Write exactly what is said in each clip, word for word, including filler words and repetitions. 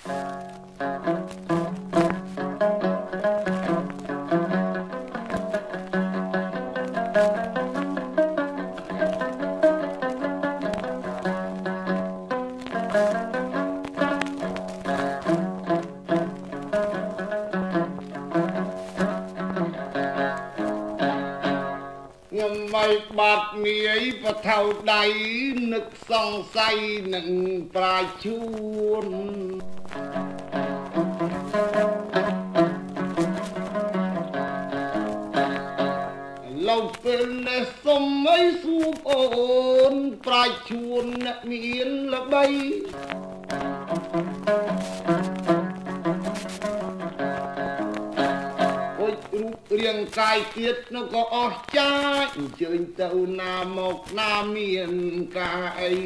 បាត់មាយបថៅដៃនឹកសង្ស័យនឹងប្រាជ្ញជួនលោកពេលនេះសុំឲ្យសួរអូនប្រាជ្ញជួនអ្នកមានល្បីរៀងកាយទៀតនោះក៏អស់ចាចអញ្ជើញទៅណាមកណាមានការអី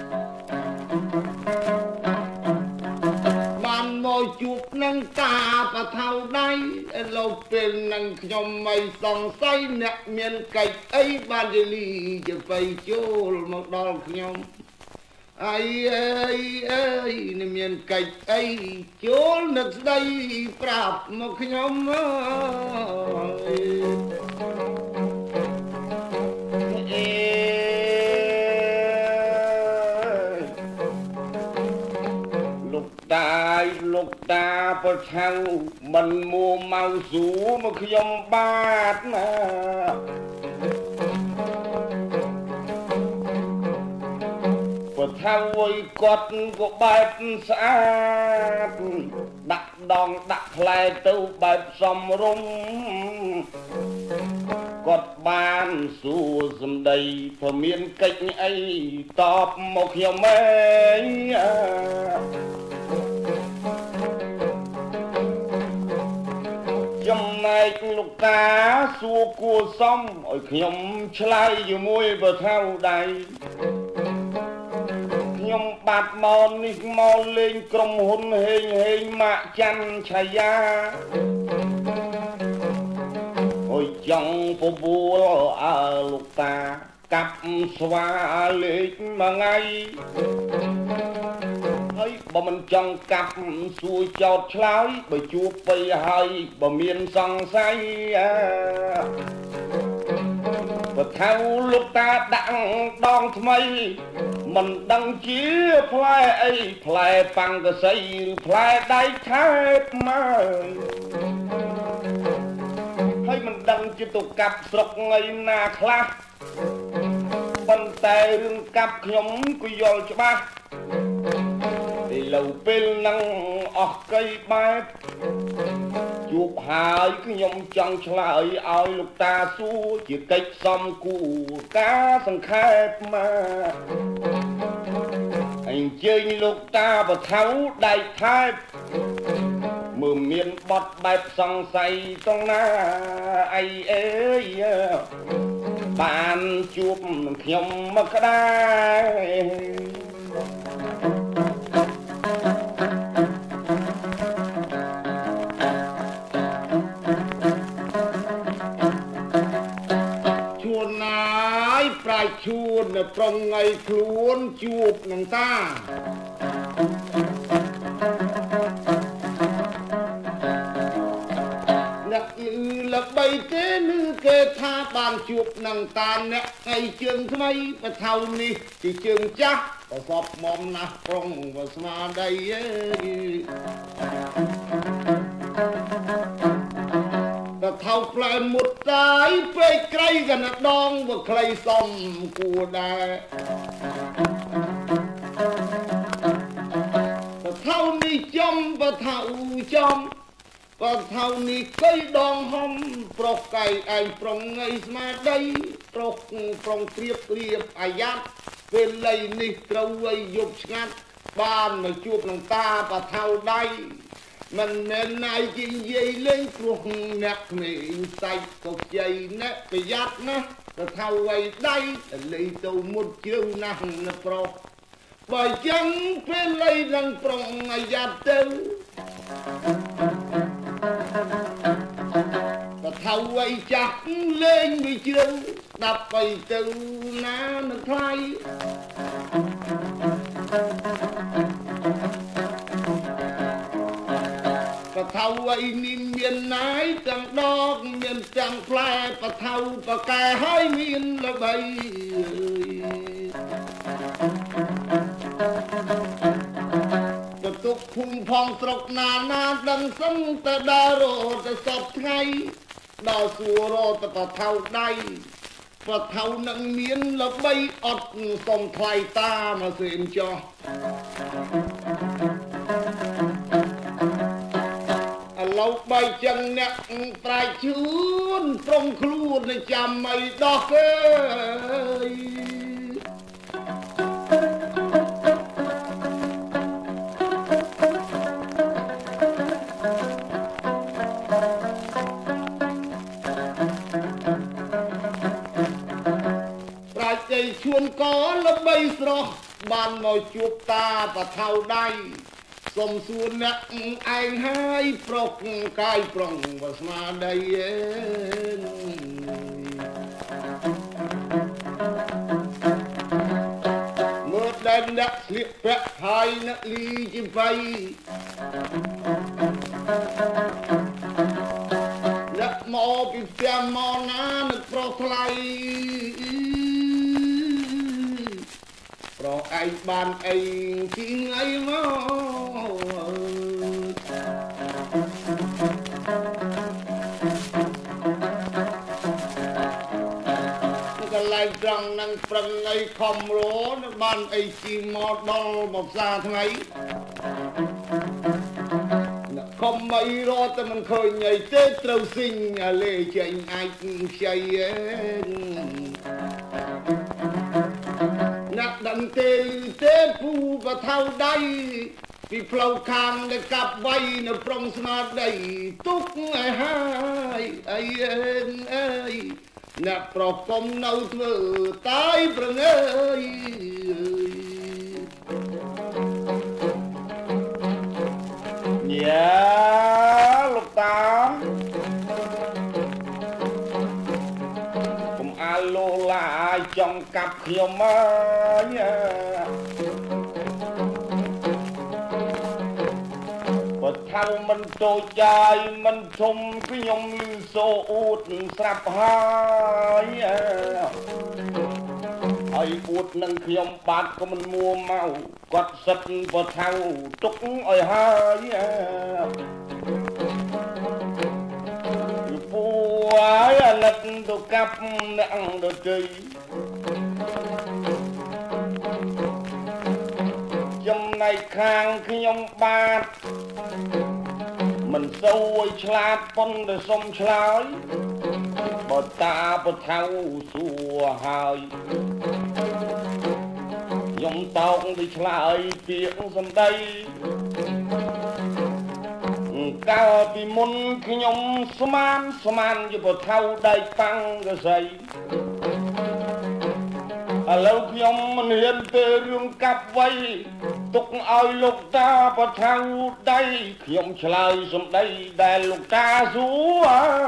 បានមកជួបនឹងតាបថៅដៃលោកពេលនឹងខ្ញុំមិនសង្ស័យអ្នកមានកិច្ចអីបានយលីទៅទៅចូលមកដល់ខ្ញុំអីអីអីនេះមានកិច្ចអីចូលនឹកស្ដីប្រាប់មកខ្ញុំអើយអេលោកតាយលោកតាប្រឆាំងមិនមួម៉ៅស៊ូមកខ្ញុំបាទណាថាវយគាត់ក៏បែបស្អាតដាក់ដងដាក់ផ្លែទៅបែបសំរុំគាត់បានសួរសំដីព្រមមានកិច្ចអីតបមកខ្ញុំឯងចំណែកលោកតាសួរគួរសមឲ្យខ្ញុំឆ្លើយជាមួយបើថាដៃខ្ញុំបាត់មកនេះមកលេងក្រុមហ៊ុនហេងហេងម៉ាក់ច័ន្ទឆាយាអុយចង់ពពួលអើលោកតាកាប់ស្វាលេខមួយថ្ងៃហើយបើមិនចង់កាប់សួរចោតឆ្លើយបើជួបទៅហើយបើមានសង្ស័យបើថាលោកតាដាក់ដងថ្មីមិនដឹងជាផ្លែអីផ្លែប៉ាំងកសីឬផ្លែដៃខែបមកហើយមិនដឹងជាទៅកាប់ស្រុកថ្ងៃណាខ្លះប៉ុន្តែរឿងកាប់ខ្ញុំក៏យល់ច្បាស់ឥឡូវពេលហ្នឹងអស់កៃបែបជួបហើយខ្ញុំចង់ឆ្លើយឲ្យលោកតាសួរជាកិច្ចសំគូការសង្ខេបមកអញ្ជើញលោកតាបថៅដៃថែបមើលមានបត់បែបសង្ស័យត្រង់ណាអីអើយបានជួបនឹងខ្ញុំមកក្ដែរជួននៅប្រងថ្ងៃខ្លួនជួបនឹងតាអ្នកលឺល្បីទេឬគេថាបានជួបនឹងតាអ្នកថ្ងៃជើងថ្មីបថៅនេះជាជើងចាស់ប្រសពមុំណាស់ប្រងវាស្មារតីអើយតថៅផ្លែមុតតាយពេកក្រៃកណដងវាខ្លីសំគួរដែរតថៅនេះចំបថៅចំបថៅនេះកៃដងហំប្រុសកៃឯងប្រងងៃស្មារតីប្រុសប្រងព្រៀបរៀបអាយ៉ាត់ពេលលៃនេះត្រូវឲ្យយប់ស្ងាត់បានមកជួបនឹងតាបថៅដៃមិនមែនណាយជានិយាយលេងព្រោះអ្នកក្មេងសាច់ក៏ជ័យណាស់ប្រយ័ត្នណាស់ទៅថៅឲ្យដៃលេងទៅមុតជើងណាស់ណាប្រុសបើចឹងពេលលៃនឹងប្រងអាយ៉ាត់ទៅទៅថៅឲ្យចាស់លេងមួយជើងស្ដាប់ទៅទៅណានឹងថ្លៃបថៅអីនេះមានណាយទាំងដកមានទាំងផ្លែបថៅបកែហើយមានល្បីទៅទុកភូមិផងស្រុកណាណាដឹងសឹងតែដើររត់ទៅសពថ្ងៃដល់សួររត់ទៅបថៅដៃបថៅនឹងមានល្បីអត់សុំថ្លៃតាមកសេនចោះឥឡូវបីចឹងអ្នកប្រែជឿនព្រមខ្លួននឹងចាំអីដោះគេឈួនកល្បីស្រស់បានមកជួបតាបថៅដៃសុំសួរអ្នកឯងហើយប្រុកកាយប្រុងវាស្មាដីឯងមើលដែលអ្នកស្លៀកពាក់ហើយអ្នកលីជីវៃអ្នកមកពីផ្ទះមកណានឹកប្រុសថ្លៃប្រឯងបានអីពីថ្ងៃមកកន្លែងត្រង់នឹងប្រឹងអីខំរោបានអីជីមកដល់មកផ្សារថ្ងៃខំអីរត់តែមិនឃើញអីទេត្រូវស៊ីងអាលេចេញអាចខ្ចីឯងអ្នកដឹងទេទេពូបថៅដៃពីផ្លូវខាងដែលកាប់វៃនៅប្រងស្មារតីទុកឲ្យហើយអីអើយអ្នកប្រកុំនៅធ្វើតាយប្រងើយយ៉ាលោកតាកុំអាឡូឡាចង់កាប់ខ្ញុំអើយបើថាមិនតូចចាយមិនធំខ្ញុំលឺសូអ៊ូតស្រាប់ហើយហើយអ៊ូតនឹងខ្ញុំបាទក៏មិនមួមកគាត់សិតបើថាទុកឲ្យហើយពូហើយអាលិតទៅកាប់អ្នកដទៃចំណែកខាងខ្ញុំបាទមិនសូវឲ្យឆ្លាតប៉ុន្តែសុំឆ្លើយបើតាបថៅសួរហើយខ្ញុំតោកទៅឆ្លើយពាក្យសម្ដីកាលពីមុនខ្ញុំស្មានស្មានយបថៅដៃប៉ាំងកសៃឥឡូវខ្ញុំមិនហ៊ានទៅរឿងកាប់វៃទុកឲ្យលោកតាបថៅដៃខ្ញុំឆ្លើយសម្ដីដែលលោកតាសួរ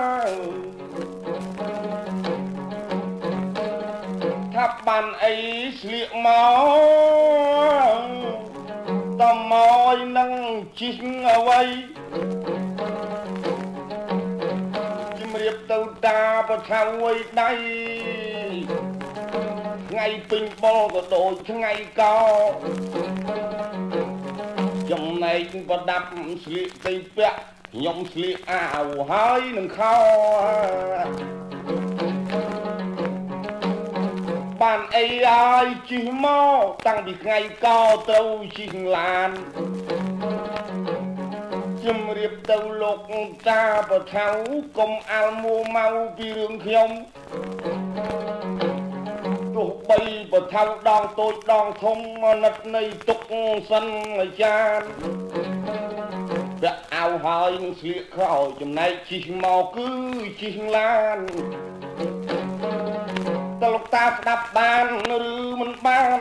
ថាបានអីស្លៀកមកតមកនឹងជីងអ្វីជំរាបទៅតាបថៅអីដៃថ្ងៃពេញបលក៏ដូចថ្ងៃកោចំណែកប្រដាប់ស្លៀកទៅពាក់ខ្ញុំស្លៀកអាវហើយនឹងខោបានអីហើយជិះមកតាំងពីថ្ងៃកោទៅជិះឡានជំរាបទៅលោកតាបថៅកុំអាល់មួមកពីរឿងខ្ញុំទោះបីបថៅដងតូចដងធំនិតនៃទុកសិនអាចារ្យពាក់អាវហើយនឹងស្លៀកក្រោយចំណែកជិះមកគឺជិះឡានតើលោកតាស្ដាប់បានឬមិនបាន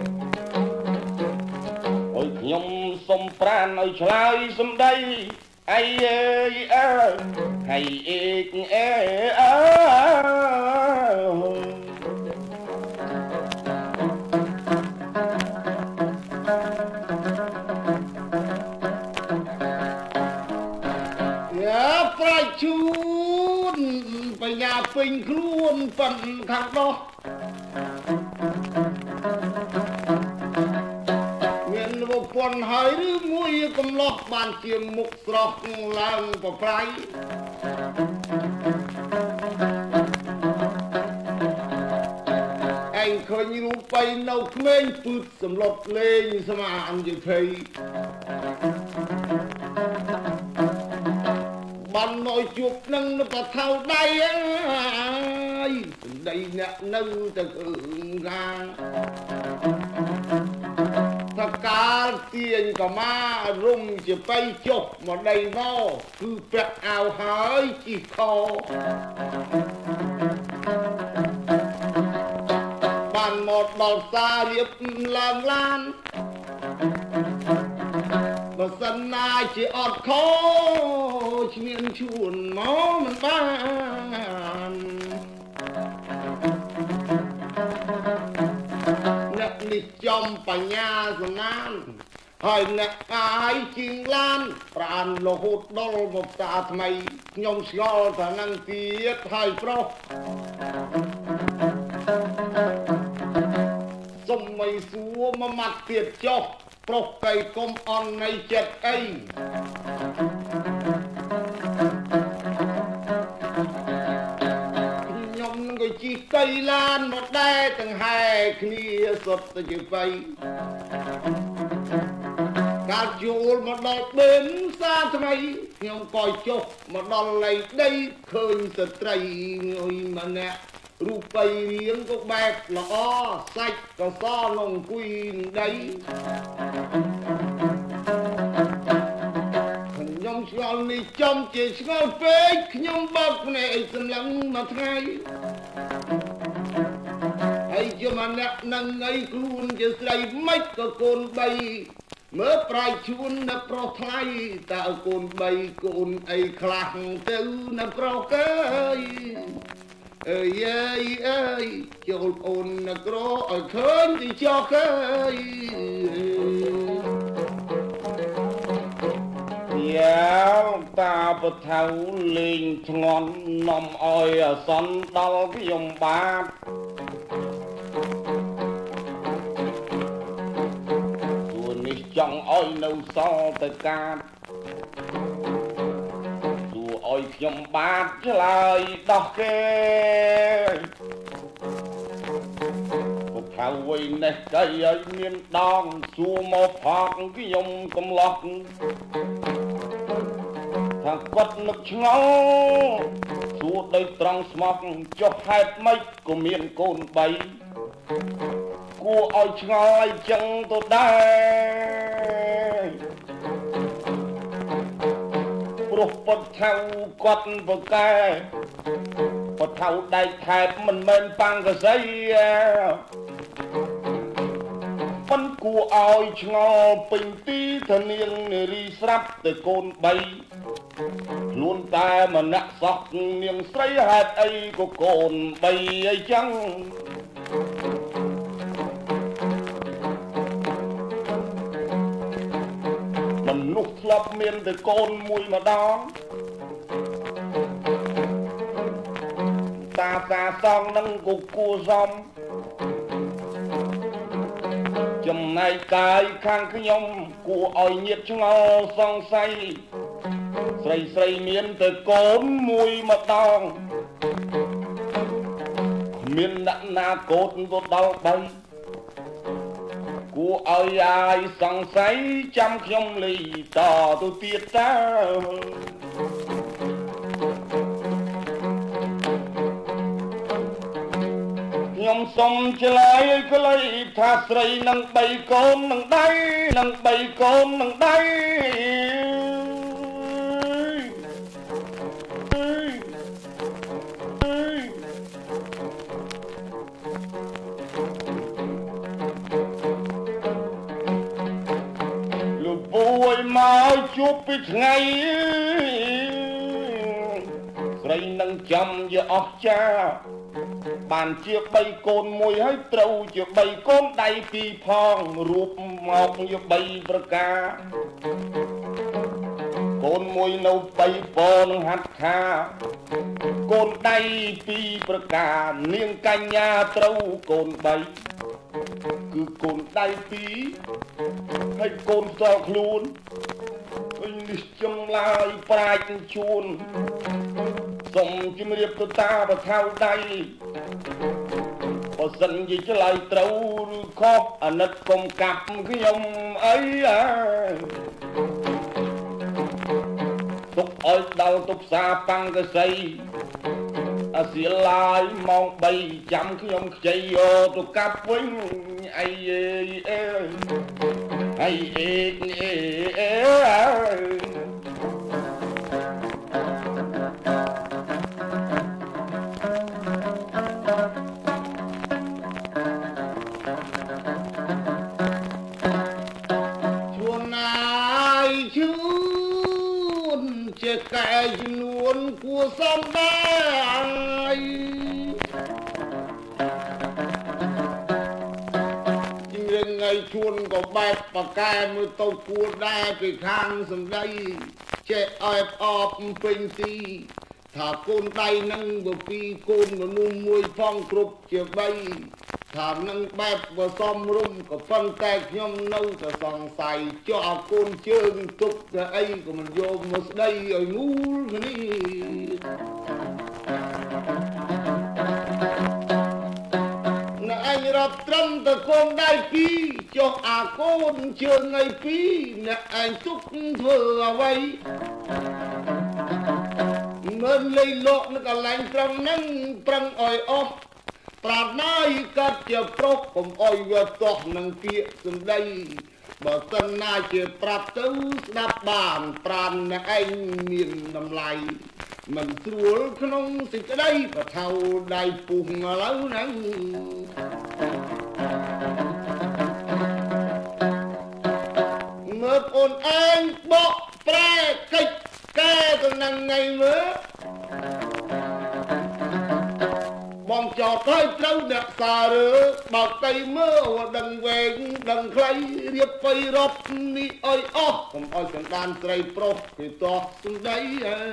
អើយខ្ញុំសុំប្រានឲ្យឆ្លើយសម្ដីអីអើយអើហើយអេកអេអើជូនបញ្ញាពេញខ្លួនប៉ុនខាងដោះមានប្រពន្ធហើយឬមួយកំឡោះបានជាមុខស្រស់ឡើងប្រប្រៃឯងឃើញរូបបីនៅក្មេងពឺតសម្លុតលេងស្មានជាភ័យបានមកជួបនឹងក៏ថៅដៃអើយសម្ដីអ្នកនៅតែអឺងាថាកាលទាញក៏មករុំជាបៃចុះមកដីមកគឺពាក់អាវហើយជីខបានមកដល់ផ្សាររៀបឡើងឡានបើសិនណាជាអត់ខោឈ្មៀនជួនមកមិនបានអ្នកនេះចំបញ្ញាសំណានហើយអ្នកកាយជាងឡានប្រានរហូតដល់មកផ្សារថ្មីខ្ញុំស្គាល់ថានឹងទៀតហើយប្រុសសុំមិនសួរមួយម៉ាត់ទៀតចុះប្រុសកៃកុំអន់នៃចិត្តអីខ្ញុំនឹងក៏ជិះកៃឡានមកដែរទាំងហែគ្នាសុទ្ធតែជាបៃកាលជួលមកដល់បេនសាថ្មីខ្ញុំក៏ចុះមកដល់លៃដីឃើញស្ត្រីងុយម្នាក់រូបបីរៀងក៏បែបល្អសាច់ក៏សនអង្គុយដីខ្ញុំឆ្ងល់នេះចំជាឆ្ងល់ពេកខ្ញុំបើកភ្នែកសម្លឹងមួយថ្ងៃហើយជាម្នាក់នឹងអីខ្លួនជាស្រីមិនក៏កូនបីមើលប្រាយជួននៅប្រុសថ្លៃតើកូនបីកូនអីខ្លះទៅនៅប្រុសកើយអើយអើយចូលអូននក្រឲ្យឃើញទីចោះកើយយ៉ាតាបថៅលេងធ្ងន់នាំឲ្យអសន្នដល់ខ្ញុំបាទទួនេះចង់ឲ្យនៅសល់ទៅកាតឲ្យខ្ញុំបាទឆ្លើយដោះគេពុកថាវ័យនេះកៃឲ្យមានដងសួរមកផកខ្ញុំកំឡោះថាគាត់នឹកឆ្ងល់សួរដោយត្រង់ស្មោះចុះហេតុម៉េចក៏មានកូនបីគួរឲ្យឆ្ងល់អីចឹងទៅដែរព្រោះពត់ថៅគាត់បកែពត់ថៅដៃខែបមិនមែនប៉ាំងកសីប៉ុនគួរឲ្យឆ្ងល់ពេញទីធនាងនារីស្រាប់ទៅកូនបីខ្លួនតែម្នាក់សោះនាងស្រីហេតុអីក៏កូនបីអីចឹងមនុស្សធ្លាប់មានតែកូនមួយម្ដងតាតាសងនឹងក៏គួរសមចំណែកកាយខាងខ្ញុំគួរឲ្យញាតឆ្ងល់សង្ស័យស្រីស្រីមានតែកូនមួយម្ដងមានដាក់ណាកូនទៅដល់បីគួរឲ្យអាយសង្ស័យចាំខ្ញុំលីតទៅទៀតតើខ្ញុំសុំឆ្លើយឲ្យខ្លីថាស្រីនឹងបីកូននឹងដៃនឹងបីកូននឹងដៃមកជួបពីថ្ងៃស្រីនឹងចាំជាអស់ចាបានជាបីកូនមួយហើយត្រូវជាបីកូនដៃពីរផងរូបមកជាបីប្រការកូនមួយនៅបីពនឹងហាត់ខថាកូនដៃពីរប្រការនាងកញ្ញាត្រូវកូនបីគឺកូនដៃពីរហើយកូនផ្ទាល់ខ្លួនវិញនេះចំឡាយប្រាជ្ញជួនសូមជំរាបទៅតាបថៅដៃបើសិនជាឆ្លើយត្រូវឬខុសអាណិតកុំកាប់ខ្ញុំអីទុកឲ្យដល់ទុកផ្សារប៉ាំងកសីអាសៀឡាយម៉ោងបីចាំខ្ញុំខ្ចីយកទៅកាប់វិញអីអេអីអេអេកែចំនួនគួសំដែរជាងរឿងថ្ងៃជួនក៏បែបបកែមើលទៅគួដែរពីខាងសម្ដីចេះអែបអបពេញទីថាកូនដៃនឹងទៅពីកូនមនុស្សមួយផងគ្រប់ជាបីថានឹងបែបក៏សំរុំក៏ប៉ុន្តែខ្ញុំនៅតែសង្ស័យចោលកូនជើងទុកតែអីក៏មិនយកមកស្ដីឲ្យមូលគ្នានៅអញរាប់ត្រឹមតែកូនដៃពីរចុះអាកូនជើងឯពីរអ្នកឯងទុកធ្វើអ្វីមិនលេងលោកនៅកន្លែងត្រឹមហ្នឹងប្រឹងឲ្យអស់ប្រាថ្នាយកាត់ជាប្រុសកុំអុយវាតោះនឹងពាក្យសម្ដីបើសិនណាជាប្រាប់ទៅស្ដាប់បានប្រានអ្នកឯងមានតម្លៃមិនស្រួលក្នុងសេចក្តីបថៅដៃពុះឥឡូវហ្នឹងមើលអូនឯងបកប្រែកិច្ចកែទៅនឹងថ្ងៃមើលបងចោតឲ្យត្រូវអ្នកសារើបើកៃមើលដឹងវែងដឹងខ្លីរៀបបីរត់នេះអើយអស់កុំឲ្យសន្តានស្រីប្រុសគេតោះសំដីអើ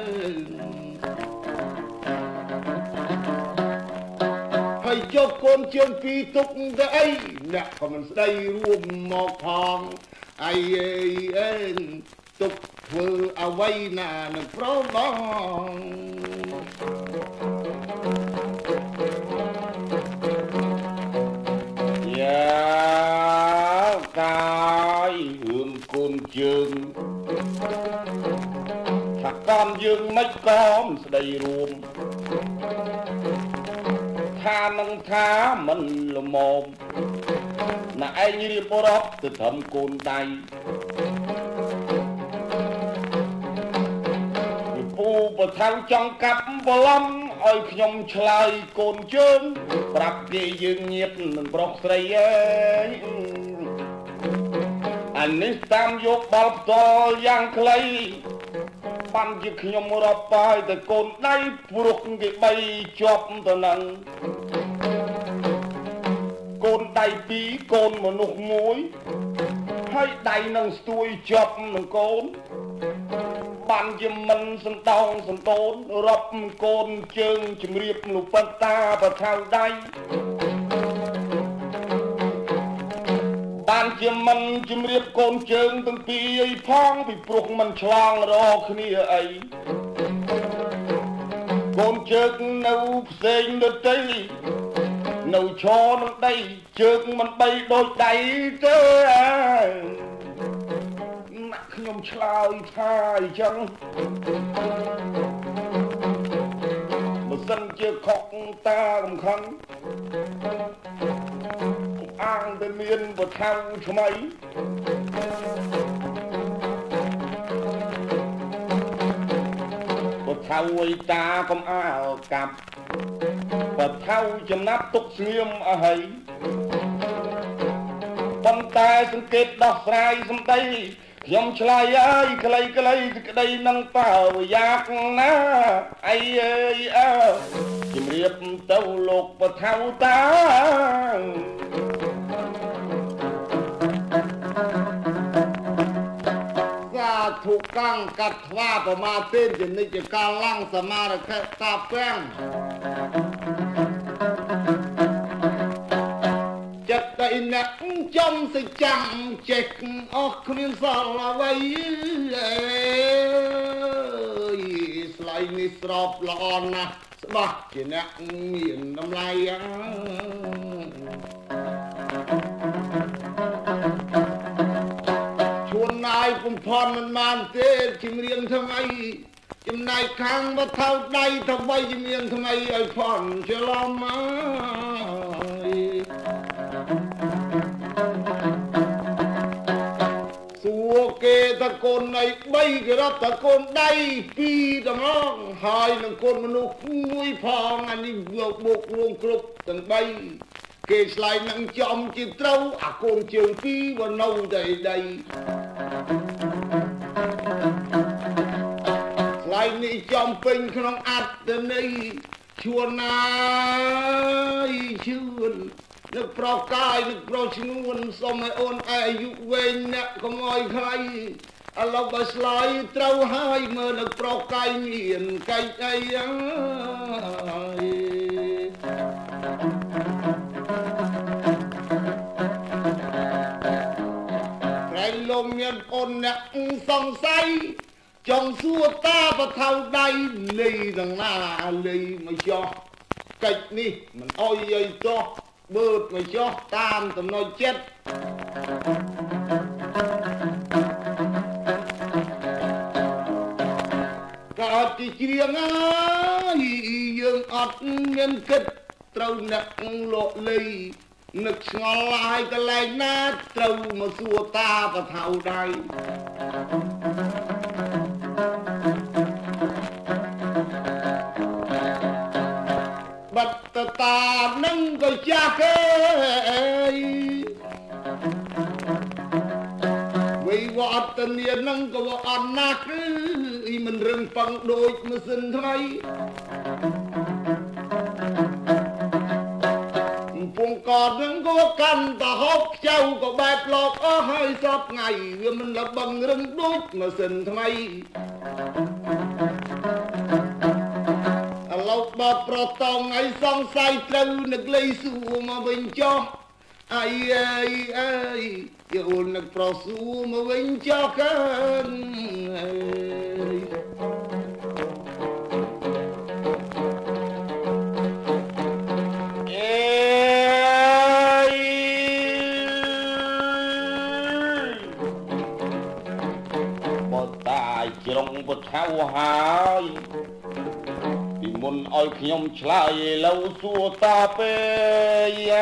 ហើយជប់កូនជើងពីរទុកទៅអីអ្នកក៏មិនស្ដីរួមមកផងអីអេទុកធ្វើអ្វីណានឹងប្របងកាយរឿងកូនជើងថាកំយើងមិនក៏មិនស្ដីរួមថានឹងថាមិនល្មមណាឯងរៀបរាប់ទៅធំកូនដៃពូបថៅចង់កាប់បឡំឲ្យខ្ញុំឆ្លើយកូនជើងប្រាប់គេយើងញៀតនឹងប្រុសស្រីអើយអានេះតាមយកបល់ផ្ទាល់យ៉ាងខ្លីបានជាខ្ញុំរាប់បាយតែកូនដៃព្រោះគេបីជាប់ទៅនឹងកូនដៃពីរកូនមនុស្សមួយហើយដៃនឹងស្ទួយជាប់នឹងកូនបានជាមិនសន្តោងសន្តូនរាប់កូនជើងជំរាបលោកប៉ុន្តាបថៅដៃបានជាមិនជំរាបកូនជើងទាំងពីរអីផងពីព្រោះមិនឆ្លងរកគ្នាអីកូនជើងនៅផ្សេងដទៃនៅឈរនឹងដីជើងមិនបីដូចដៃទេខ្ញុំឆ្លើយថាអញ្ចឹងបើសិនជាខកតាកំខឹងអាងតែមានបថៅថ្មីបថៅអីតាកុំអាលកាប់បថៅចំណាប់ទុកស្ងៀមអស់ហើយប៉ុន្តែសង្កេតដោះស្រាយសម្ដីខ្ញុំឆ្លើយអើយខ្លីខ្លីសេចក្តីនឹងបើយ៉ាងណាអីអើយអើជំរាបទៅលោកបថៅតាถูกกังกัดว่าประมาเต้นจะนึกจะการล่างสมาร์แค่ตาแป้งจัดได้นักจอมสิจังเจ็กออกมินสาลาไว้สไลนิสรอบละอ่อนนะสบักจะนักมีนน้ำลายชวนนายกุมพรมันมานเต้ชิมเรียงทำไมจำนายค้างว่าเท่าใดทำไมจิมเรียงทำไมไอ้พรเชลามาสัวเกตะโกนในใบกระตะโกนได้ปีตะมองหายนังโกนมนุษย์งุยพองอันนี้เบือกบกรวงครบตั้งใบเกสไลนังจอมจิตเต้าอาโกนเจียวปีวันเอาใดใดสไลนี่จอมเป็นขนมอัดแต่นี่ชวนนายชื่นนึกปลอกกายนึกปลอกชนวนสมัยอ่อนอายุเวงเนี่ยขโมยใครอาลบสไลเต้าหายเมื่อนึกปลอกกายเมียนไก่ไอ้ยังลมยันอ่อนเนี่ยสงสัยจงสัวตาประเท่าใดเลยดังหน้าเลยไม่ชอบกิจนี่มันอ้อยยัยจ่อเบิดไม่ชอบตามตำนอยเจ็ดก็ที่เชียงอ้ายยังอัดเงินกิดเต้าหนักโลเลยนึกงอลายก็แรงนัดเต้ามาสัวตาประเท่าใดบัดตาตานั่งก็จะเคยวิวัฒน์เนียนั่งก็ว่าอันนักอีมันเรื่องฟังโดยมาสินทำไมพงกอดนั่งก็ว่ากันตาฮอกเจ้าก็แบบหลอกอ้อให้สอบไงเพื่อมันละบังเรื่องโดยมาสินทำไมเราบาประตองไอ้สองสายเต้านักเลยสู้มาเป็นจ่อไอ้ไอ้ไอ้อย่าอุ่นนักประสู้มาเป็นจ่อกันบ่ตายจงบ่เท่าหายมุนอ้อยขยมชลายเล่าสัวตาเปย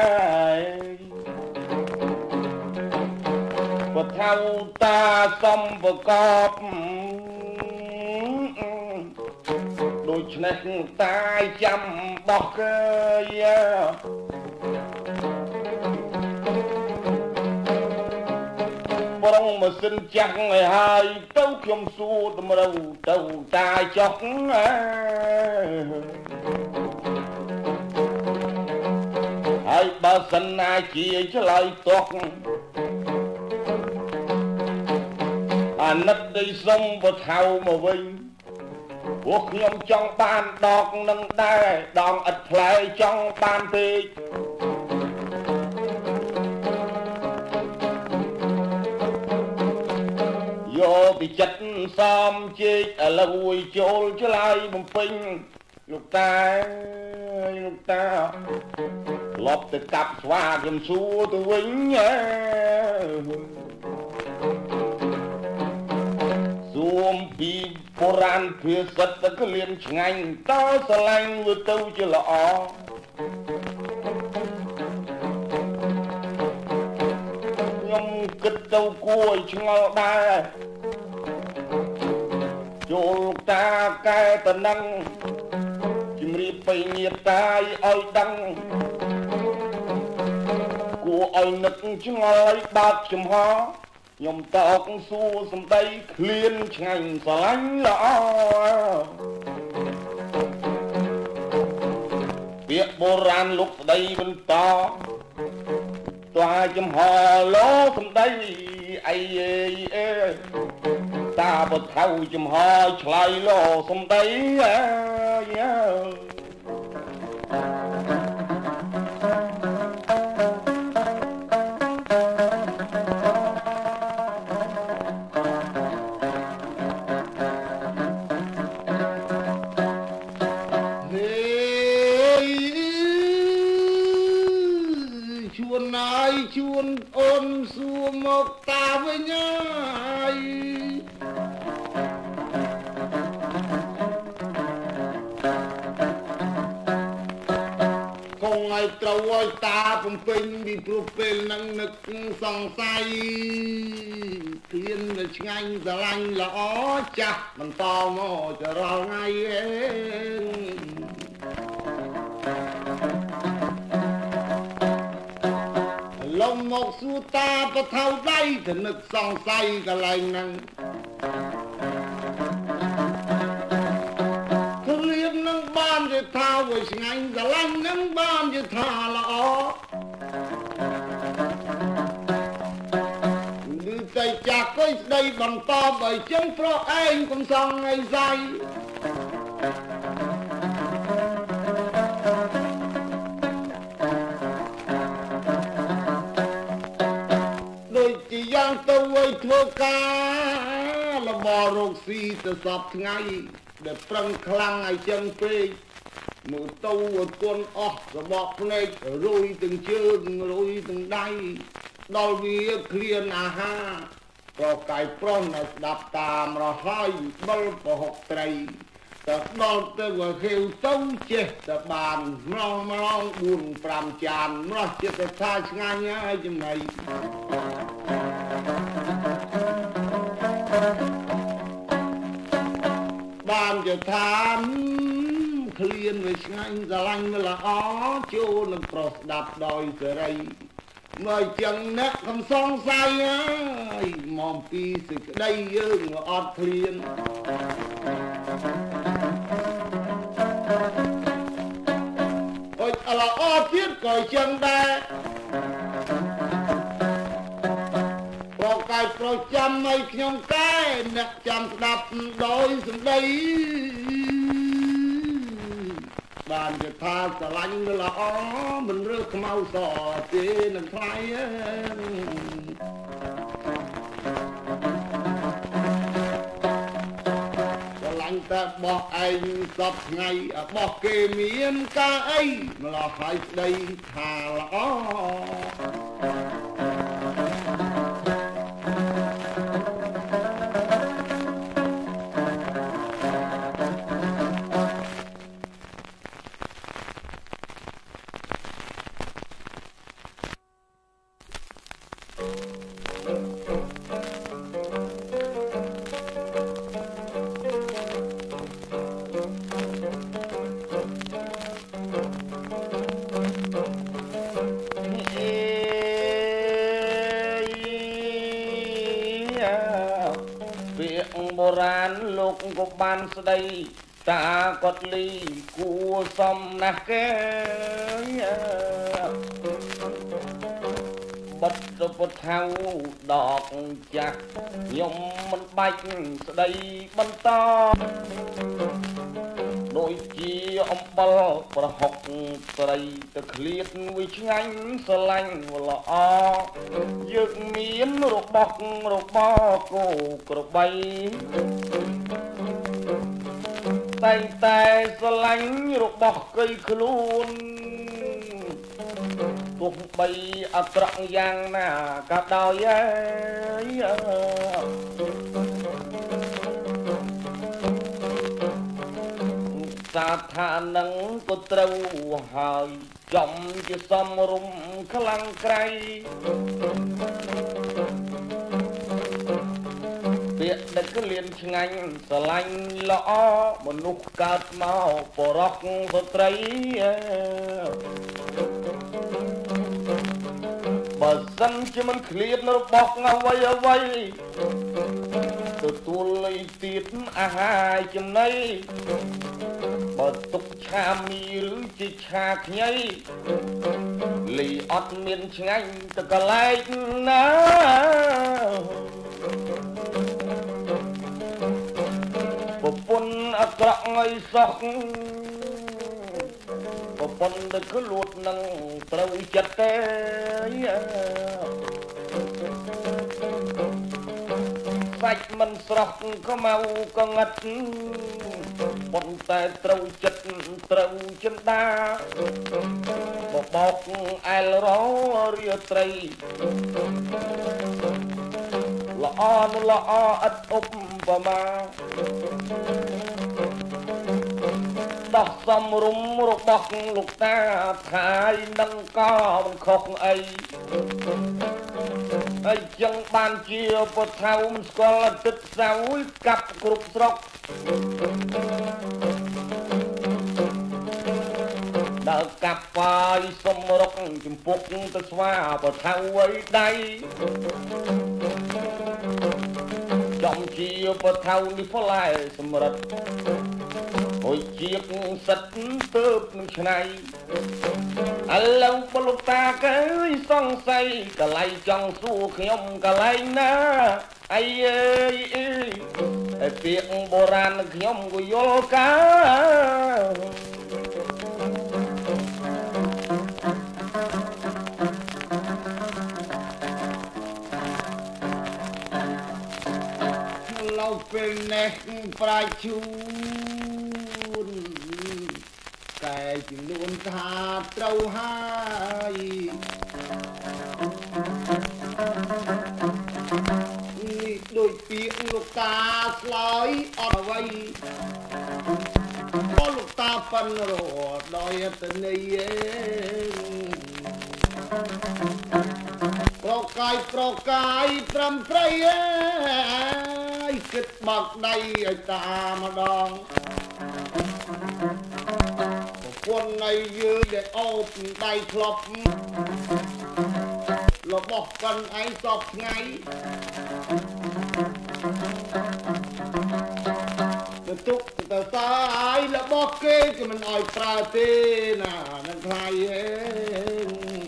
ปะเท่าตาสมประกอบโดยชนะตายจำบอกเกยบรองมาสินจังไอ้หายเต้าขยมสู้ตมเราเต้าตายจอกไอ้บาสนาจีจะลอยตกอันนัดได้ส่งบทเท้ามาวิ่งพวกขยมจ้องปานดอกนั่งได้ดองอัดเพลยจ้องปานปีโยติจัดซ้อมจีอลวยโจลจะไล่บุ้มปิงลูกตาลูกตาลบแต่กับสว่าจนสู้ตัววิ่งสวมปีโบราณเพื่อสัตว์ก็เลี้ยงไงต่อสลายวัวเต้าจะละออยมกึศเต้ากล้วยชงอได้โจลตาแกตะนังจิมรีไปเงียบตายอ้อยดังกูอ้อยนึกชงอยบาดจมหอยมตอกสู้สมได้เคลียนไงสลายละเปียโบราณลุกได้บนต่อตัวจมหอล้อสมได้ไอ้เอ้តាបថៅចំហើយឆ្លៃលោសំដីអើយជួនណាយជួនអូនសួរមកតាវិញហើយកងឲ្យត្រូវឲ្យតាបំពេញពីព្រោះពេលហ្នឹងនឹកសង្ស័យឃ្លានទៅឆ្ងាញ់ស្រឡាញ់ល្អចាស់បន្តមកចរាល់ថ្ងៃឯងលំមកសួរតាបថៅដៃទៅនឹកសង្ស័យកន្លែងហ្នឹងឃ្លាននឹងបានជាថាវាឆ្ងាញ់ស្រឡាញ់នឹងបានជាថាល្អឬតែចាក់កុយស្ដីបន្តបើចឹងប្រុសឯងកុំសងឲ្យស្អីដូចជាយ៉ាងទៅឲ្យធ្វើការលបរោគស៊ីទៅសពថ្ងៃដែលប្រឹងខ្លាំងឲ្យចឹងពេកមើលទៅឲ្យគន់អស់របបភ្នែករុយទាំងជើងរុយទាំងដៃដល់វាឃ្លានអាហារប្រកាយប្រុសនៅស្ដាប់តាមរហើយបិលប្រហុកត្រីតែដល់ទៅវាហេវទៅចេះតែបានម្លងម្លងបួនប្រាំចានម្លោះចិត្តថាឆ្ងាញ់ហើយចំណៃបានជាថាឃ្លានវាឆ្ងាញ់ស្រឡាញ់វាល្អចូលនឹងប្រុសស្ដាប់ដោយសេរីមើលចឹងអ្នកកំសងស័យហើយមកពីសេចក្តីយើងអត់ឃ្លានអត់ល្អទៀតក៏ចឹងដែរប្រកាយប្រចាំឲ្យខ្ញុំកែអ្នកចាំស្ដាប់ដោយសម្ដីបានជាថាស្រឡាញ់វាល្អមិនរើសខ្មៅសទេនឹងថ្លៃស្រឡាញ់តែបោះឯងសពថ្ងៃបោះគេមានការអីម្លោះហើយស្ដីថាល្អបុរាណលោកក៏បានស្ដីតាគាត់លីគួសមណាស់គេបិទទៅពុទ្ធៅដកចាស់ខ្ញុំមិនបាច់ស្ដីបន្តដូចជាអំបិលប្រហុកស្រីទៅឃ្លាតវាឆ្ងាញ់ស្រឡាញ់ល្អយើងមានរបស់របស់គោក្របីតែតែស្រឡាញ់របស់កៃខ្លួនទោះបីអាក្រក់យ៉ាងណាក៏ដោយសាថានឹងក៏ត្រូវហើយចំជាសំរុំខ្លាំងក្រៃពាក្យដឹកលៀនឆ្ងាញ់ស្រឡាញ់ល្អមនុស្សកើតមកបរោះស្ត្រីបើសិនជាមិនឃ្លាតរបស់អ្វីអ្វីទទួលលុយទៀតអាហារចំណីបើទុកឆាមីឬជាឆាខ្ញីលីអត់មានឆ្ងាញ់ទៅកលែកណាអាក្រក់អីសោះប្រពន្ធទៅគឺលួតនឹងត្រូវចិត្តទេសាច់មិនស្រស់ក៏មកក៏ងឹតប៉ុន្តែត្រូវចិត្តត្រូវចិន្តាបបោកអែលររាត្រីល្អនោះល្អឥតឧបមាដោះសំរុំរបស់លោកតាថាយនឹងក៏មិនខុសអីហើយចឹងបានជាពថៅមិនស្គាល់ទឹកសៅកាប់គ្រប់ស្រុកដើរកាប់បាយសុំរុកចំពុកទៅស្វាពថៅអីដៃចំជាពថៅនេះផ្លែសម្រិតហុយជាកសិតទៅនឹងឆ្នៃឥឡូវបលោកតាកើយសង្ស័យកលៃចង់សួរខ្ញុំកលៃណាអីអើយអើយតែពាក្យបុរាណខ្ញុំក៏យល់កាឡូវពេលនេះប្រាជ្ញតែចំនួនថាត្រូវហើយនេះដូចពាក្យលោកតាឆ្លើយអត់អ្វីក៏លោកតាប៉ិនរត់ដោយអត្តន័យឯងប្រកាយប្រកាយត្រឹមត្រូវអើយគិតបាក់ដៃឲ្យតាម្ដងคนในยืนเด็กเอาใบคลบเราบอกกันไอ้สอบไงแต่ทุกแต่สายเราบอกเกย์ก็มันอ่อยปลาเต้น่ะนั่นใครเอง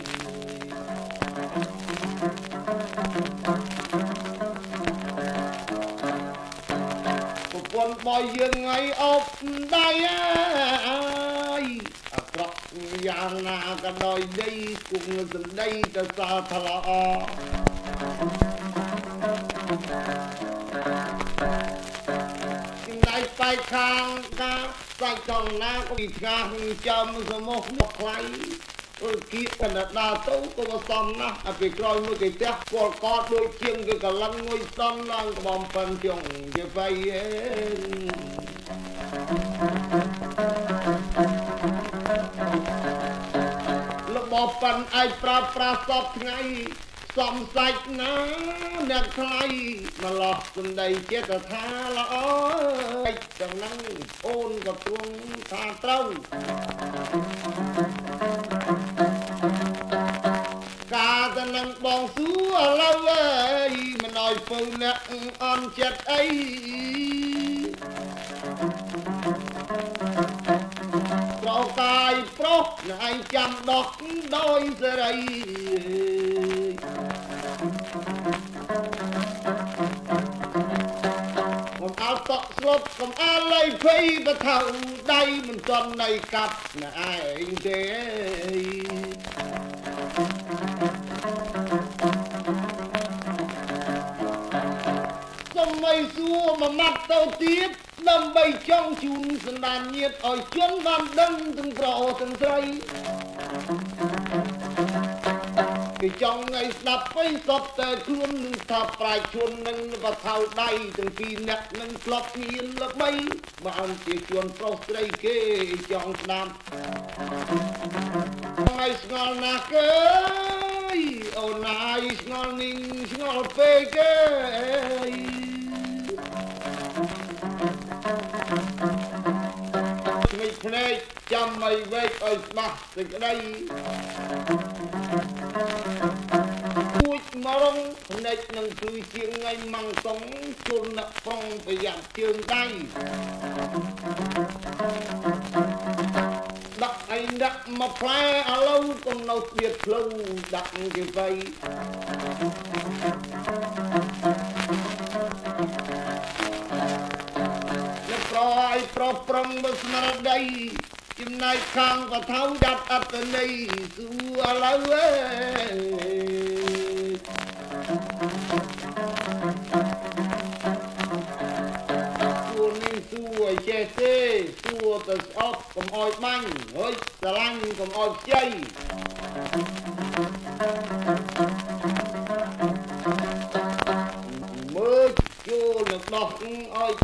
คนบอยยังไงเอาได้យ៉ាងណាក៏ដោយដីគុំនឹងសម្ដីទៅសាថ្លាជំដៃបែកខាងការសាច់ចង់ណាក៏ពីឆ្ងាស់ចាំសមុខមកខ្លៃអឺគៀកកណ្ដាលទៅក៏មិនសមណាស់ឲ្យពីក្រោយមួយគេផ្ទះគល់កតដូចជាងគេកលឹងងុយសំឡើងក្បំប៉ិនជុងជាវៃអេបបប៉ាន់ឯងប្រើប្រាស់សពថ្ងៃសំសាច់ណាអ្នកថ្លៃម្លោះសម្ដីចិត្តថាល្អឯងទាំងហ្នឹងអូនក៏ទ្រង់ថាត្រូវការទៅនឹងបងសួរឥឡូវអើយមិនអោយពៅអ្នកអន់ចិត្តអីប្រកាយប្រុសឯងចាំដោះដោយសេរីកុំអោតក់ស្លុតកុំអាល័យភ័យបថៅដៃមិនទាន់នៃកាប់ណែឯងទេសុំឲ្យសួរមួយម៉ាត់ទៅទៀតដើម្បីចង់ជូនសន្តានញាតិឲ្យជន់បានដឹងទាំងប្រុសទាំងស្រីគេចង់ឲ្យស្ដាប់ពេញសពតែខ្លួននឹងថាប្រាជ្ញនឹងបថៅដៃទាំងពីរអ្នកនឹងធ្លាប់មានល្បីបានជាជួនប្រុសស្រីគេចង់ស្ដាប់ឲ្យស្ងល់ណាស់គេអូនណាយស្ងល់និងស្ងល់ពេកគេភ្នែកចាំឲ្យវែកឲ្យច្បាស់សេចក្តីគួចមករងភ្នែកនឹងគឺជាថ្ងៃម៉ាំងសុងជុលអ្នកប្រុងប្រយ័ត្នជើងដៃដាក់អីដាក់មកផ្លែឥឡូវកុំនៅស្បៀតផ្លូវដាក់គេវៃប្រឲ្យប្រប្រងមកស្មារតីចំណែកខាងបថៅដាត់អត្តន័យសួរឥឡូវអើសួរនេះសួរចេះទេសួរទៅស្អប់កុំអោយបាញ់ហើយស្រឡាញ់កុំអោយខ្ចីមើលចូលនឹងដោះឲ្យ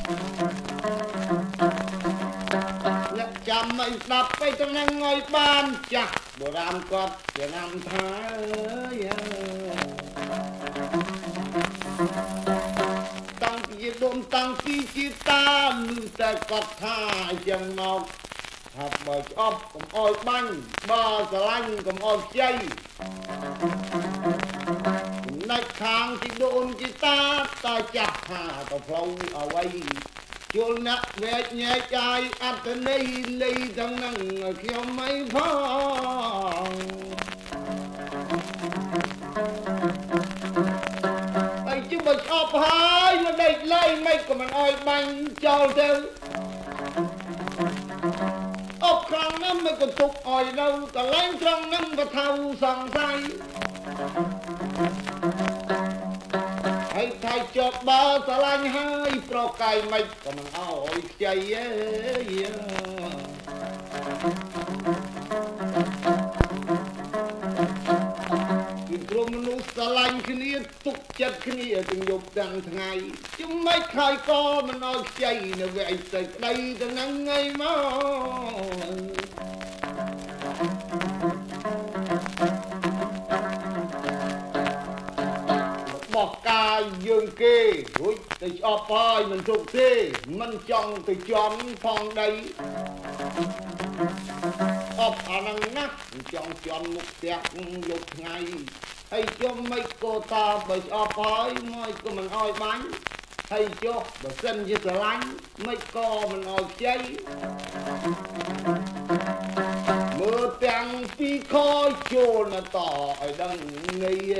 អ្នកចាំមិនស្ដាប់ទៅទៅនឹងឲ្យបានចាស់បុរាណគាត់ចំណាំថាអើយតាំងពីដុំតាំងពីជាតាលឺតែគាត់ថាយ៉ាងមកថាបើស្អប់កុំអោយបាញ់បើស្រឡាញ់កុំអោយខ្ចីនៅខាងទីដូនជីតាតាចាស់ថាទៅផ្លូវអ្វីជលណាក់វែកញែកចាយអត្តន័យលីទាំងនឹងខ្ញុំមិនផងអីជុំបើស្អប់ហើយមកដេកលេងមិនក៏មិនអោយបាញ់ចោលទៅអបខាងហ្នឹងមិនក៏ទុកអោយនៅកន្លែងត្រង់ហ្នឹងបថៅសង្ស័យហើយថៃចប់បើស្រឡាញ់ហើយប្រកាយមិនក៏មិនអោយខ្ចីអើយពីក្រុមមនុស្សស្រឡាញ់គ្នាទុកចិត្តគ្នាទាំងយប់ទាំងថ្ងៃជុំមិនខើយក៏មិនអោយខ្ចីនៅវែងទៅក្តីទាំងហ្នឹងឯងមកបោះកាយយើងគេរួចទៅស្អប់ហើយមិនទុកទេមិនចង់ទៅជន់ផងដីអបអានឹងណាស់ចង់ជន់មុខផ្ទះយប់ថ្ងៃហើយជុំមិនក៏តាបើស្អប់ហើយមកក៏មិនអោយបាញ់ហើយចុះបើសិនជាស្រឡាញ់មិនក៏មិនអោយខ្ចីមើលទាំងពីខចូលណតឲ្យដឹងងាយ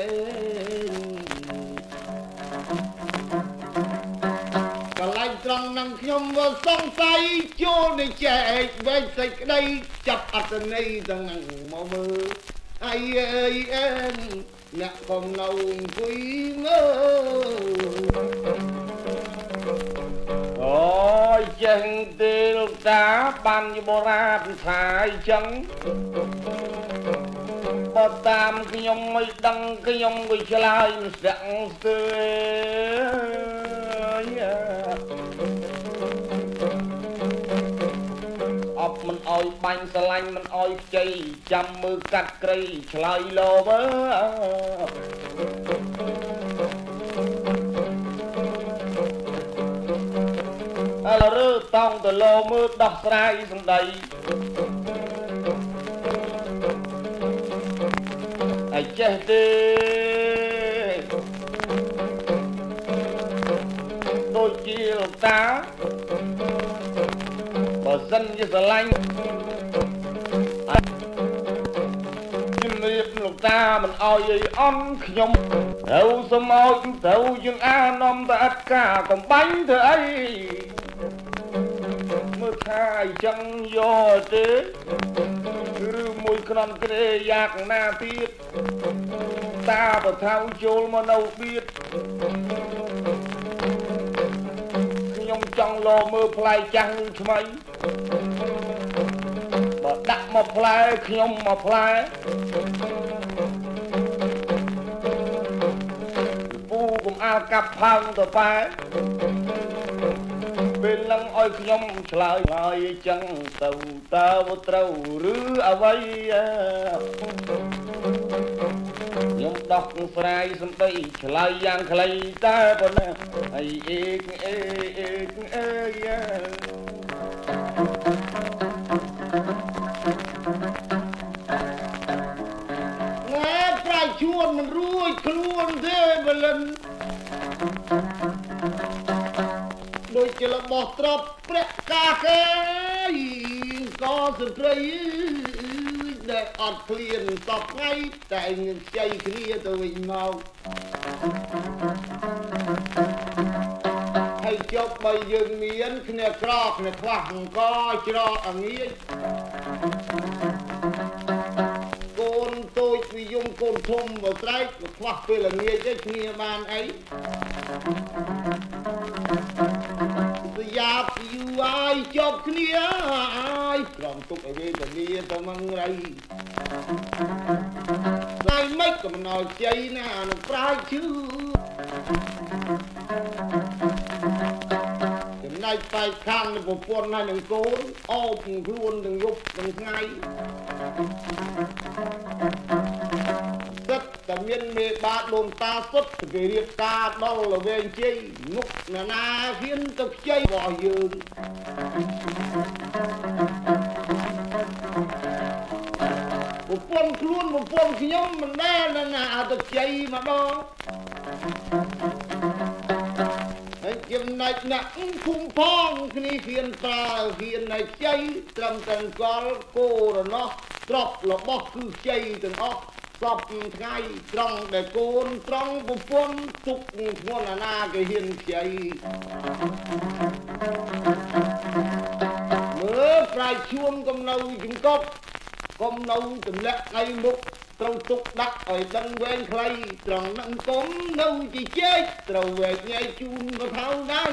កន្លែងត្រង់នឹងខ្ញុំវាសង្ស័យចូលនៃចែកវែងសេចក្តីចាប់អត្តន័យទាំងនឹងមកមើលអីអីអេអ្នកកុំនៅអង្គុយមើលអូយចេះទេលោកតាបានយបរាណថាអញ្ចឹងបើតាមខ្ញុំមិនដឹងខ្ញុំក៏ឆ្លើយស្ដាក់ស្ទើរអបមិនអោយបាញ់ស្រឡាញ់មិនអោយខ្ចីចាំមើលកាត់ក្រៃឆ្លើយលោមើអលរើតង់ទៅលោមើលដោះស្រាយសំដីអីចេះទេដូចជាលោកតាបើសិនជាស្រឡាញ់ជំរាបលោកតាមិនអោយអីអន់ខ្ញុំត្រូវសុំអោយត្រូវយើងអានំតែអត់ការកំបាញ់ធ្វើអីមើលថាអញ្ចឹងយកទេឬមួយក្រំក្រេយ៉ាងណាទៀតតាប្រថៅចូលមកនៅបៀតខ្ញុំចង់លោមើលផ្លែចាស់ឬថ្មីបើដាក់មកផ្លែខ្ញុំមកផ្លែពូកុំអាលកាប់ផើងទៅប៉ែពេលឡើងឲ្យខ្ញុំឆ្លើយហើយអញ្ចឹងទៅតើត្រូវឬអ្វីខ្ញុំដោះស្រាយសំដីឆ្លើយយ៉ាងខ្លីតែប៉ុណ្ណាអីអេកអេអេកអេយ៉ាណែប្រាជ្ញជួនមិនរួចខ្លួនទេបលិនដូចជារបស់ត្រប់ព្រះកាគេក៏ស្ត្រីដែលអត់ឃ្លានសពថ្ងៃតែនឹងខ្ចីគ្នាទៅវិញមកហើយចប់បើយើងមានគ្នាក្រគ្នាខ្វះអង្គច្រកអងាយកូនតូចវិយមកូនធំបើស្រែកខ្វះពេលល្ងាចទេគ្នាបានអីស្យាបយូរហើយចប់គ្នាហើយក្រំទុកឲ្យវេទនាទៅមិនរៃស្អីមិនក៏មិនឲ្យជ័យណានឹងប្រាជ្ញឈឺចំណែកបែកខាងនឹងប្រពន្ធហើយនឹងកូនអោបខ្លួនទាំងយប់ទាំងថ្ងៃតែមានមេបាដូនតាសុទ្ធគេរៀបការដល់ល្វែងជ័យមុខណានាហ៊ានទៅខ្ចីរបស់យើងប្រពន្ធខ្លួនប្រពន្ធខ្ញុំមិនដែលណាទៅខ្ចីម្ដងហើយចំណែកអ្នកភូមិផងគ្នាហ៊ានប្រើហ៊ានឲ្យខ្ចីត្រឹមតែកលគោរណោះទ្រព្យរបស់គឺខ្ចីទាំងអស់សពថ្ងៃត្រង់ដែលកូនត្រង់ប្រពន្ធទុកធ្ងន់អាណាគេហ៊ានខ្ចីមើលប្រៃជួនកំនៅជំកប់កំនៅទម្លាក់ថ្ងៃមុខត្រូវទុកដាក់ឲ្យដឹងវែងខ្លីត្រង់នឹងកុំនៅជាជែកត្រូវវែងញ៉ៃជូនក៏ថៅដែរ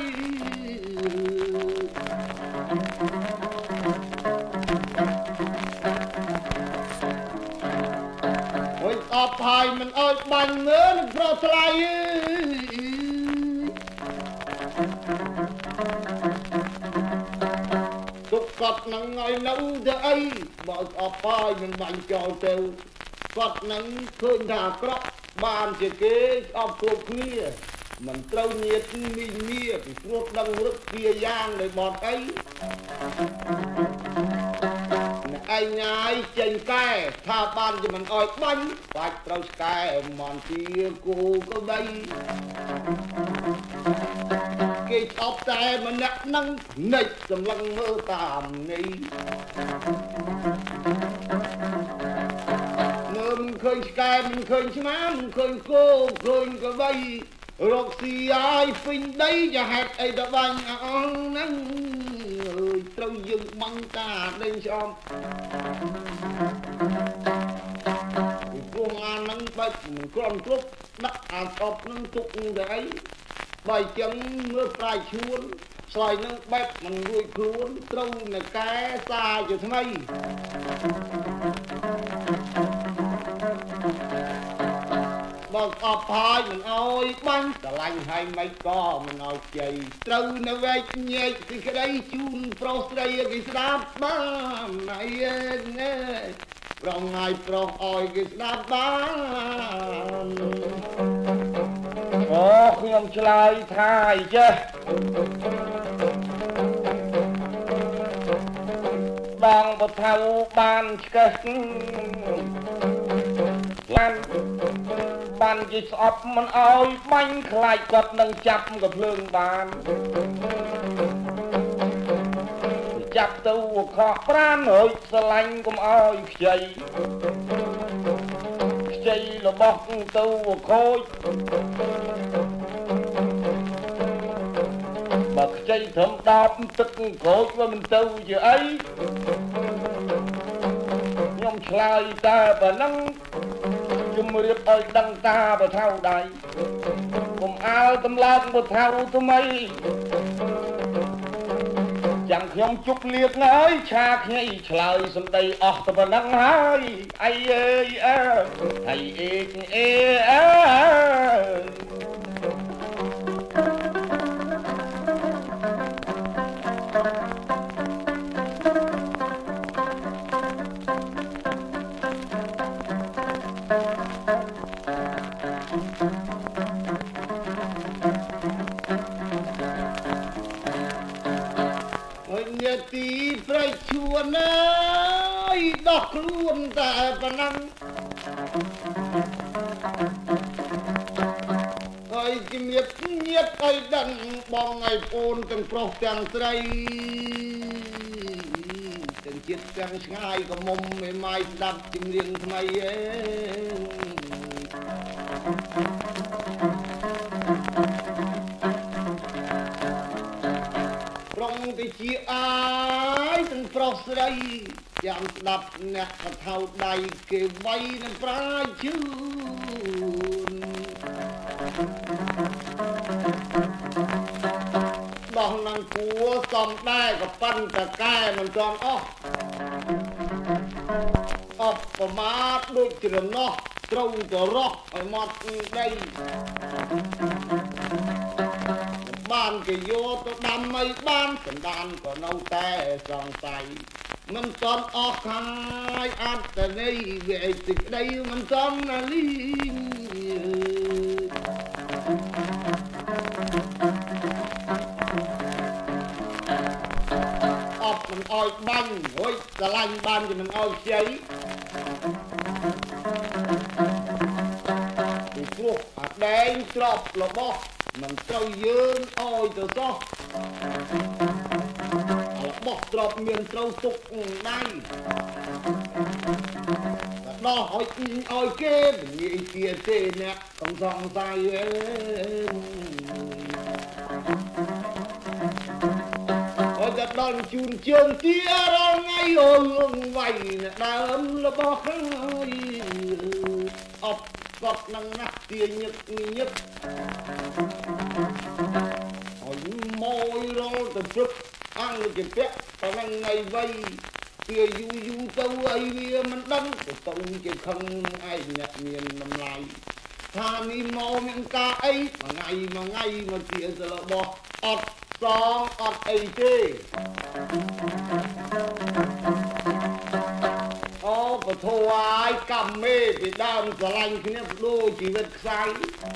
អបហើយមិនអើយបាញ់មើលនឹងប្រថ្លៃទុកគាត់នឹងឲ្យនៅទៅអីបើអបហើយមិនបាញ់ចោលទៅគាត់នឹងឃើញថាអាក្រក់បានជាគេអបគ្រប់គ្នាមិនត្រូវញាតិមីងមាពីព្រោះដឹងរឹកជាយ៉ាងដោយបត់អីឯងញ៉ាយចេញកែថាបានជាមិនអោយបាញ់បាច់ត្រូវស្កែមន់ជាគូក៏ដីគេស្អប់តែម្នាក់នឹងនិចសម្លឹងមើលតាមនេះមើលមិនឃើញស្កែមិនឃើញឆ្មាមិនឃើញគោឃើញក៏ដីរកស៊ីឲ្យពេញដីជាហេតុអីទៅបាញ់អស់ហ្នឹងអើយត្រូវយើងបាញ់តាដេញឆ្អមពីព្រោះអាហ្នឹងបែបមិនគ្រាន់គ្រប់ដាក់អាស្អប់ហ្នឹងទុកទៅអីបើអញ្ចឹងមើលប្រាយឈួនស្លាយហ្នឹងបែបមិនរួចខ្លួនត្រូវនៅកែសាជាថ្មីបើអបហើយមិនអោយបាញ់ស្រឡាញ់ហើយមិនក៏មិនអោយជ័យត្រូវនៅវែកញែកពីក្តីជូនប្រុសស្រីគេស្ដាប់បានណៃណែប្រងហើយប្រុសអោយគេស្ដាប់បានអូខ្ញុំឆ្លើយថាអីចេះបងបថៅបានឆ្កេះឡានបានជាស្អប់មិនអោយបាញ់ខ្លាចគាត់នឹងចាប់កំភ្លើងបានចាប់ទៅខកប្រានហើយស្រឡាញ់កុំអោយខ្ចីខ្ចីរបស់ទៅខូចបើខ្ចីត្រឹមដប់ទឹកក្រូចវាមិនទៅជាអីខ្ញុំឆ្លើយតែប៉ុណ្ណឹងជំរាបឲ្យដឹងតាបថៅដៃកុំអាលតម្លើងបថៅថ្មីចាំខ្ញុំជប់លៀកហើយឆាខ្ញីឆ្លើយសំដីអស់ទៅប៉ុណ្ណឹងហើយអីអើយអើអីអេអេអើទីប្រៃជួនអើយដោះខ្លួនតែប៉ុណ្ណឹងហើយជំរាបញាតឲ្យដឹងបងឲ្យប្អូនទាំងប្រុសទាំងស្រីទាំងជាតិទាំងឆ្ងាយក៏មុំមេម៉ាយស្ដាប់ជំរៀងថ្មីឯងជាអាយទាំងប្រុសស្រីចាំស្ដាប់អ្នកកថៅដៃគេវៃនឹងប្រាជឿនដោះនឹងគួសំដែរក៏ប៉ុន្តែកែមិនទាន់អស់អបប្រមាទដូចជ្រណោះត្រូវទៅរស់ឲ្យមាត់ដីបានគេយកទៅដាំមិនបានសណ្ដានក៏នៅតែសង្ស័យមិនទាន់អស់ខាយអត្តន័យវាឯសេចក្ដីមិនទាន់ណាលីអបមិនអោយបាញ់ហួយស្រឡាញ់បានជាមិនអោយខ្ចីពីព្រោះអាដែងច្រប់របស់មិនត្រូវយើងអោយទៅសោះរបស់ទ្របមានត្រូវទុកដៃដោះឲ្យឲ្យគេនិយាយជាទេអ្នកកុំសង្ស័យអើអត់ដល់ជូនជើងទារាល់ថ្ងៃអូលងវាយដើមរបស់ហើយអបកត់នឹងណាស់ទាញឹកញឹកឲ្យម៉ួយរលទៅព្រឹកអង្គជាពាក់តែនឹងថ្ងៃវ័យវាយូរយូរទៅអីវាមិនដឹងទៅទៅជាខឹងឯងអ្នកមានតម្លៃថានេះមកមានការអីមួយថ្ងៃមួយថ្ងៃមកជារបស់អត់សងអត់អីទេអូពធអាយកម្មមេពីដើមស្រឡាញ់គ្នាដូចជីវិតខ្សែ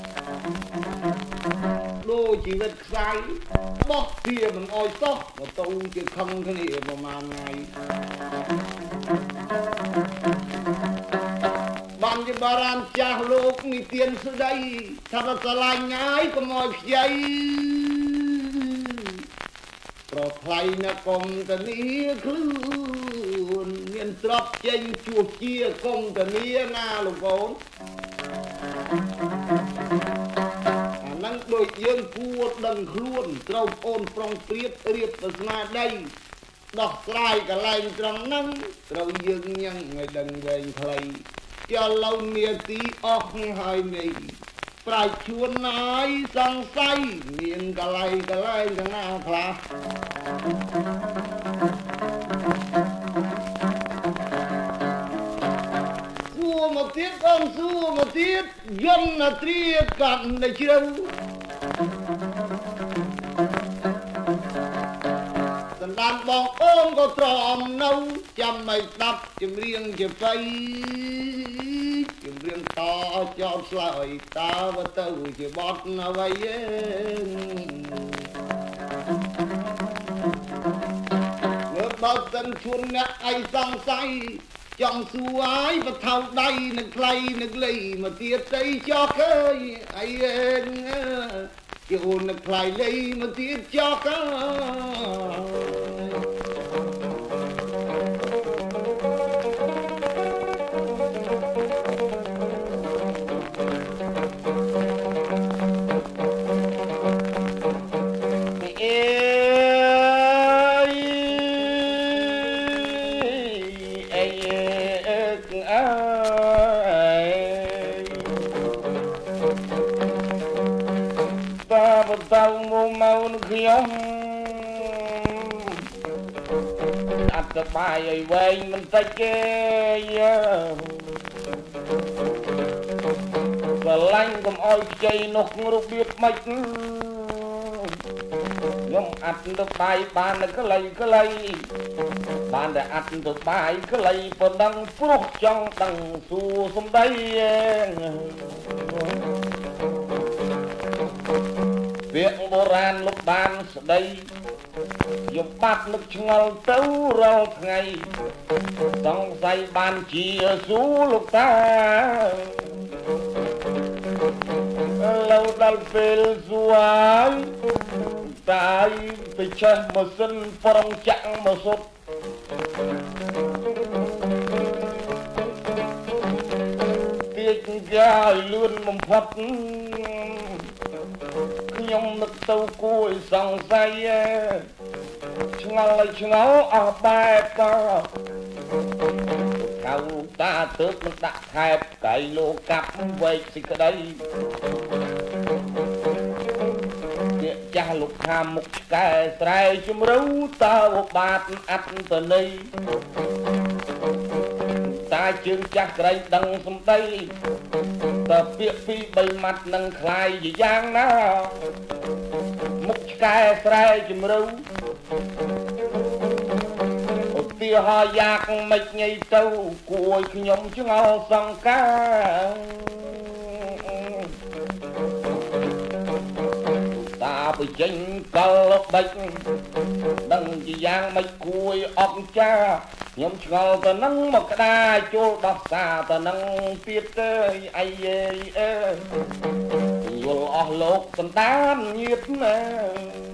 ដូចជីវិតខ្សែបោះវាមិនអោយសោះមកទៅជាខឹងគ្នាប្រហែលថ្ងៃបានជាបារាមចាស់លោកនិទានស្ដីថាស្រឡាញ់ហើយកុំអោយខ្ចីប្រថ្លៃណាកុំតនីខ្លួនមានទ្រព្យចេញជួសជាកុំតនីណាលោកកូនអានឹងដូចយើងគួរដឹងខ្លួនត្រូវអូនប្រុងព្រៀបរៀបស្នាដៃដោះស្រាយកលែងត្រង់ហ្នឹងត្រូវយើងញ៉ាំឲ្យដឹងវែងខ្លីជាឡូវនាទីអស់ហើយនេះប្រាជ្ញជួនណាយសង្ស័យមានកលែងកលែងទាំងណាខ្លះសួរមកទៀតអង្គសួរមកទៀតយន្តត្រាកាន់តែជ្រៅសណ្ដានបងអូនក៏ទ្រាំនៅចាំមិនស្ដាប់ចម្រៀងជាបៃចម្រៀងតចោលឆ្លើយតើទៅជាបត់អ្វីឯងមើលបើសិនជួនអ្នកឯងសង្ស័យចង់សួរឲ្យបថៅដៃនឹងខ្លៃនឹងលីមកទៀតទៅចោះឃើញអីឯងជាអូននឹងខ្លៃលីមកទៀតចោះឃើញខ្ញុំអត់សប្បាយឲ្យវែងមិនតិចទេស្រឡាញ់កុំអោយខ្ចីនោះរបៀបម៉េចខ្ញុំអត់ទៅបាយបានតែក្លៃក្លៃបានតែអត់ទៅបាយក្លៃប៉ុណ្ណឹងព្រោះចង់ដឹងសួរសំដីពាក្យបុរាណលោកបានស្ដីខ្ញុំបាត់នឹកឆ្ងល់ទៅរាល់ថ្ងៃសង្ស័យបានជាសួរលោកតាឥឡូវដល់ពេលសួរហើយតាយទៅឆេះម៉ាស៊ីនប្រងចាក់មកសុទ្ធទាញកាយលឿនបំផុតខ្ញុំនឹកទៅគួរឲ្យសង្ស័យឆ្ឆ្ងល់ឆ្ងល់អស់បែបតកៅតាទើបនឹងដាក់ថែបកៃលោកាប់វែកសេចក្តីជាចាស់លោកថាមុខឆ្កែស្រែជំរូវតើបាទអត្តន័យតាជើងចាស់ក្រៃដឹងសំដីតើពាក្យពីរបីម៉ាត់នឹងคล้ายជាយ៉ាងណាមុខឆ្កែស្រែជំរូវឧទាហរណ៍យ៉ាងមិនញីទៅគួយខ្ញុំឆ្ងល់សង្ការតាបចេញកលបិចដឹងជាយ៉ាងមិនគួយអកចាខ្ញុំឆ្ងល់ទៅនឹងមកក្តារចូលដោះសារទៅនឹងទៀតទេអីយេអើយល់អស់លោកសន្តានញាតណា